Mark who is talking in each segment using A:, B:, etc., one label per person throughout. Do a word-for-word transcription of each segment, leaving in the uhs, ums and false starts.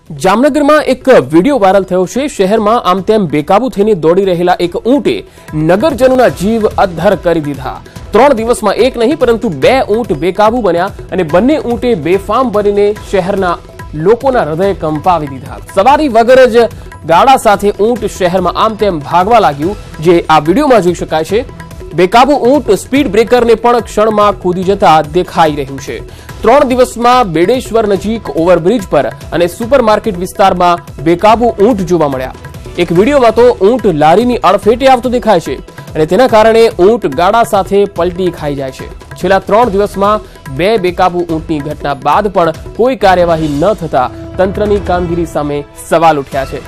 A: જામનગરમાં એક video viral થયો છે। શહેરમાં આમ તેમ બેકાબુ થઈને દોડી રહેલા એક ઊંટે નગરજનોના જીવ અદ્ધર કરી દીધા। ત્રણ દિવસમાં એક નહીં પરંતુ બે ઊંટ બેકાબુ બન્યા અને બંને ઊંટે બેફામ બનીને શહેરના લોકોના હૃદય કંપાવી દીધા। સવારી વગર જ ગાડા સાથે ઊંટ શહેરમાં આમ તેમ ભાગવા લાગ્યું, જે આ વિડિયોમાં જોઈ શકાય છે। બેકાબુ ઊંટ સ્પીડ બ્રેકરને પણ ક્ષણમાં કૂદી જતા દેખાઈ રહ્યું છે। ત્રણ દિવસમાં બેડેશ્વર નજીક ઓવરબ્રિજ પર અને સુપરમાર્કેટ વિસ્તારમાં બેકાબુ ઊંટ જોવા મળ્યા। એક વિડીયોમાં તો ઊંટ લારીની અડફેટે આવતો દેખાય છે અને તેના કારણે ઊંટ ગાડા સાથે પલટી ખાઈ જાય છે। છેલ્લા ત્રણ દિવસમાં બે બેકાબુ ઊંટની ઘટના બાદ પણ કોઈ કાર્યવાહી ન થતા તંત્રની કામગીરી સામે સવાલ ઉઠ્યા છે।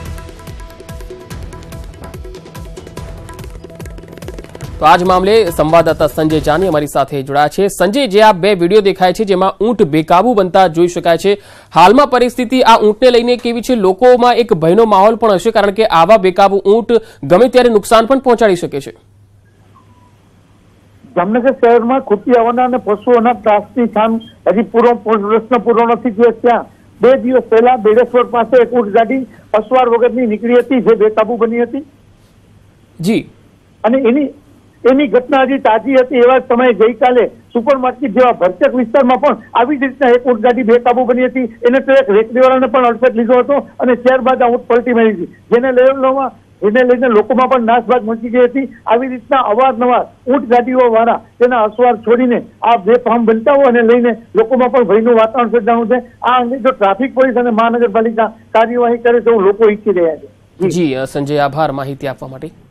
A: તો આજ મામલે સંવાદદાતા સંજય જાની અમારી સાથે જોડાયા છે। સંજય, જે આ બે વિડીયો દેખાય છે જેમાં ઊંટ બેકાબુ બનતા જોઈ શકાય છે, હાલમાં પરિસ્થિતિ આ ઊંટને લઈને કેવી છે? લોકોમાં એક ભયનો માહોલ પણ હશે, કારણ કે આવા બેકાબુ ઊંટ ગમે ત્યારે નુકસાન પણ પહોંચાડી શકે છે।
B: જામનગર શહેરમાં ખૂટી આવવાના અને પશુઓના ત્રાસની સામ હજી પૂરો પ્રશ્ન પૂરો નથી થયો। ત્યાં બે દિવસ પહેલા બેડેશ્વર પાસે એક ઊંટ ગાડી અસવાર વગરની નીકળી હતી, જે બેકાબુ બની હતી
A: જી,
B: અને એની એની ઘટના હજી તાજી હતી। એવા સમયે ગઈકાલે સુપરમાર્કેટ જેવા ભરચક વિસ્તારમાં પણ આવી જ રીતના એક ઊંટ ગાડી બેકાબુ બની હતી। એને તો એક રેકડીવાળાને પણ અડફેટ લીધો હતો અને ત્યારબાદ આ ઊંટ પલટી મારી હતી, જેને લેવલમાં એને લઈને લોકોમાં પણ નાસભાગ મચી ગઈ હતી। આવી રીતના અવારનવાર ઊંટ ગાડીઓ વાળા તેના અસવાર છોડીને આ બેફામ બનતા હોય અને લઈને લોકોમાં પણ ભયનું વાતાવરણ સર્જાણું છે। આ અંગે જો ટ્રાફિક પોલીસ અને મહાનગરપાલિકા કાર્યવાહી કરે તો લોકો ઈચ્છી રહ્યા છે।
A: જી સંજય, આભાર માહિતી આપવા માટે।